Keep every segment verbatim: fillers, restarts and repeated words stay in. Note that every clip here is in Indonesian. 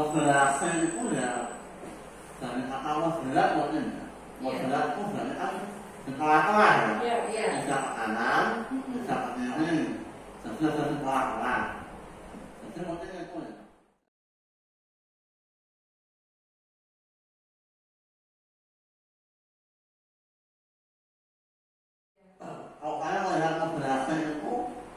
moderasi itu ya dari kata moderat mungkin moderat itu berarti kan di tengah-tengah ya, bisa ke kanan, bisa ke kiri, jadi ada di tengah-tengah. Jadi mungkin itu ya. Kalau saya melihat moderasi itu,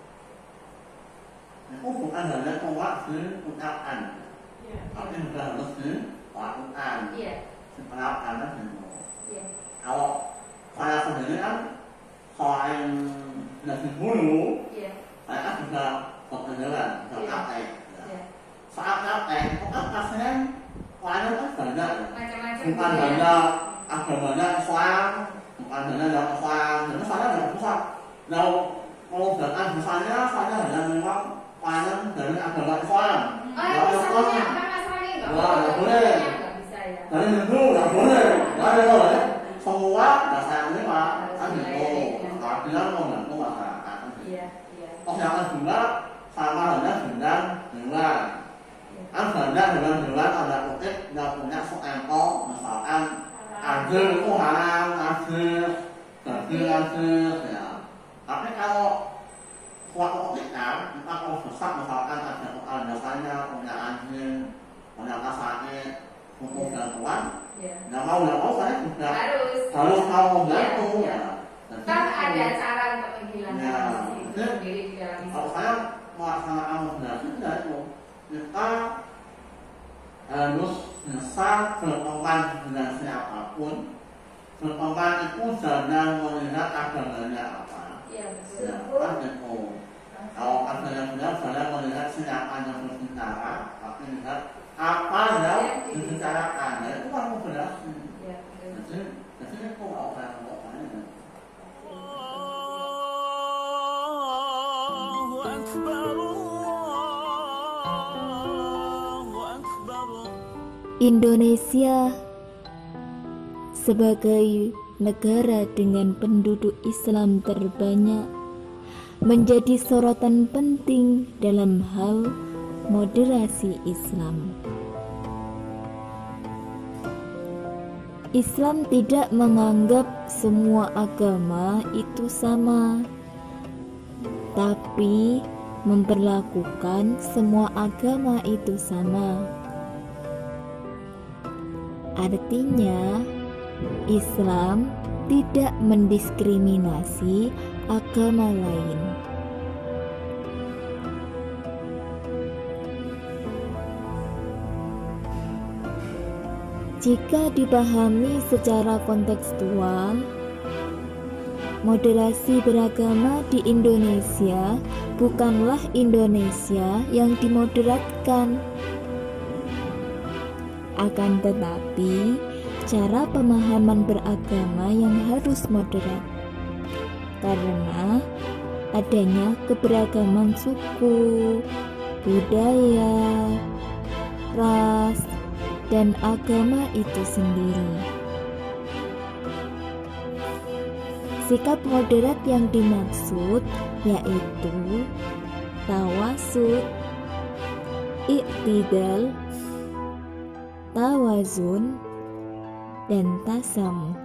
itu bukan hanya cuma diucapkan, tapi juga harus dilakukan. Si penerapannya gitu. Kalau saya sendiri kan selain dari dulu, saya kan juga berkenalan, bisa praktek. Saat praktek itu kan pasien lainnya kan banyak, bukan hanya agamanya Islam, bukan hanya yang Islam. Jadi saya tidak bisa kalau mengobatan misalnya saya hanya memang lain dari agama Islam. Wah, nggak boleh. Dari Hindu nggak boleh. Nggak boleh. Semua dasar ini pak kan itu keadilan membantu masyarakat. Terus yang kedua sama hanya dengan hewan. Kan banyak hewan-hewan ada kutip yang punya suempel, misalkan anjing itu haram, anjing, daging anjing, ya. Tapi kalau suatu ketika kita kalau besar misalkan ada tukang jasanya punya anjing, punya sakit, untuk bantuan. Nggak mau nggak mau saya juga harus harus mau membantu ya. Kan ada cara untuk menghilangkan sendiri di dalam Islam. Kalau saya melaksanakan moderasi ya itu kita harus bisa berteman dengan siapapun. Berteman itu jangan melihat agamanya apa. Iya betul. Ya, kan itu. Kalau ada yang benar saya melihat siapa yang berbicara, tapi lihat apa yang dibicarakan. Ya itu kan moderasi. Jadi, jadi itu kalau saya melakukannya. Indonesia sebagai negara dengan penduduk Islam terbanyak menjadi sorotan penting dalam hal moderasi Islam. Islam tidak menganggap semua agama itu sama, tapi memperlakukan semua agama itu sama. Artinya, Islam tidak mendiskriminasi agama lain. Jika dipahami secara kontekstual, moderasi beragama di Indonesia bukanlah Indonesia yang dimoderatkan. Akan tetapi, cara pemahaman beragama yang harus moderat, karena adanya keberagaman suku, budaya, ras, dan agama itu sendiri. Sikap moderat yang dimaksud yaitu tawasud, iktidal, tawazun, dan tasamuh.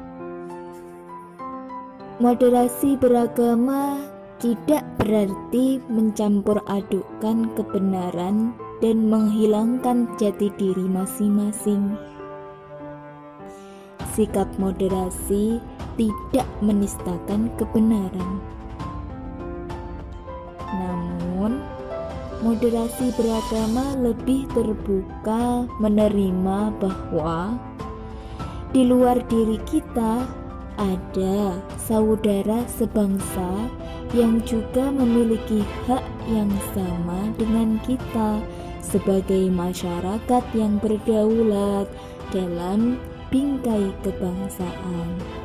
Moderasi beragama tidak berarti mencampur adukkan kebenaran dan menghilangkan jati diri masing-masing. Sikap moderasi tidak menistakan kebenaran. Namun, moderasi beragama lebih terbuka menerima bahwa di luar diri kita ada saudara sebangsa yang juga memiliki hak yang sama dengan kita sebagai masyarakat yang berdaulat dalam bingkai kebangsaan.